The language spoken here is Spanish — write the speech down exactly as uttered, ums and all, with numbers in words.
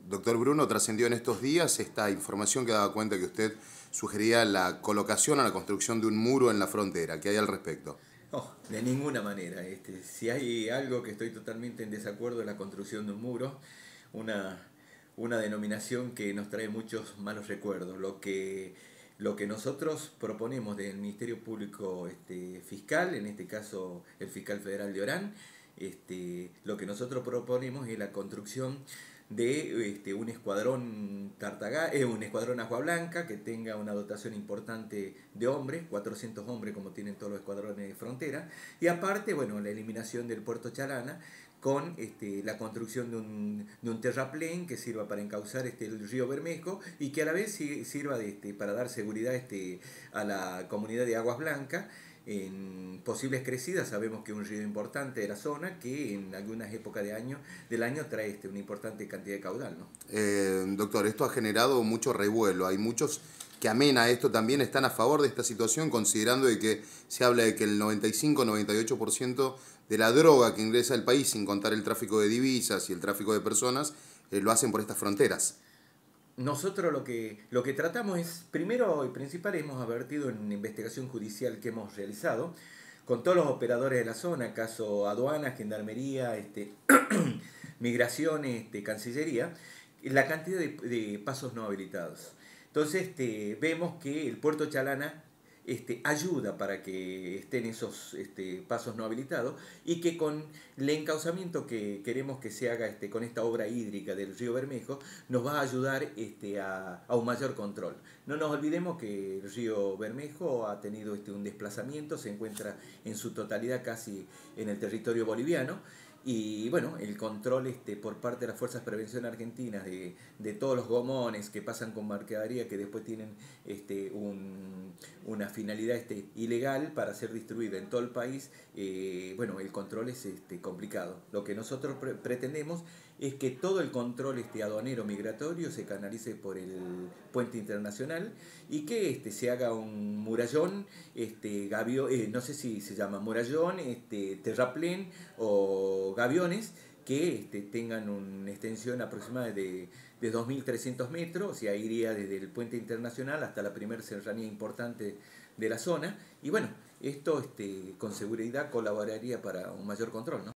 Doctor Bruno, trascendió en estos días esta información que daba cuenta que usted sugería la colocación o la construcción de un muro en la frontera. ¿Qué hay al respecto? No, de ninguna manera. Este, si hay algo que estoy totalmente en desacuerdo es la construcción de un muro, una, una denominación que nos trae muchos malos recuerdos. Lo que, lo que nosotros proponemos del Ministerio Público este, Fiscal, en este caso el fiscal federal de Orán, este, lo que nosotros proponemos es la construcción de este, un escuadrón Tartaga, eh, un escuadrón Agua Blanca que tenga una dotación importante de hombres, cuatrocientos hombres como tienen todos los escuadrones de frontera, y aparte, bueno, la eliminación del puerto Chalana con este, la construcción de un, de un terraplén que sirva para encauzar este, el río Bermejo y que a la vez sirva de, este, para dar seguridad este, a la comunidad de Aguas Blancas en posibles crecidas. Sabemos que es un río importante de la zona que en algunas épocas de año, del año trae este, una importante cantidad de caudal, ¿no? Eh, doctor, esto ha generado mucho revuelo. Hay muchos que amén a esto también están a favor de esta situación, considerando de que se habla de que el noventa y cinco noventa y ocho por ciento de la droga que ingresa al país, sin contar el tráfico de divisas y el tráfico de personas, eh, lo hacen por estas fronteras. Nosotros lo que, lo que tratamos es, primero y principal, hemos advertido en una investigación judicial que hemos realizado con todos los operadores de la zona, caso aduanas, gendarmería, este, migraciones, este, cancillería, la cantidad de, de pasos no habilitados. Entonces este, vemos que el puerto Chalana este, ayuda para que estén esos este, pasos no habilitados y que con el encauzamiento que queremos que se haga este, con esta obra hídrica del río Bermejo nos va a ayudar este, a, a un mayor control. No nos olvidemos que el río Bermejo ha tenido este, un desplazamiento, se encuentra en su totalidad casi en el territorio boliviano. Y bueno, el control este, por parte de las Fuerzas de Prevención Argentinas de, de todos los gomones que pasan con mercadería que después tienen este, un, una finalidad este, ilegal para ser distribuida en todo el país, eh, bueno, el control es este, complicado. Lo que nosotros pre pretendemos es que todo el control este, aduanero migratorio se canalice por el puente internacional y que este, se haga un murallón, este, gavio, eh, no sé si se llama murallón, este, terraplén o gaviones que este, tengan una extensión aproximada de, de dos mil trescientos metros, o sea, iría desde el puente internacional hasta la primera serranía importante de la zona, y bueno, esto este, con seguridad colaboraría para un mayor control, ¿no?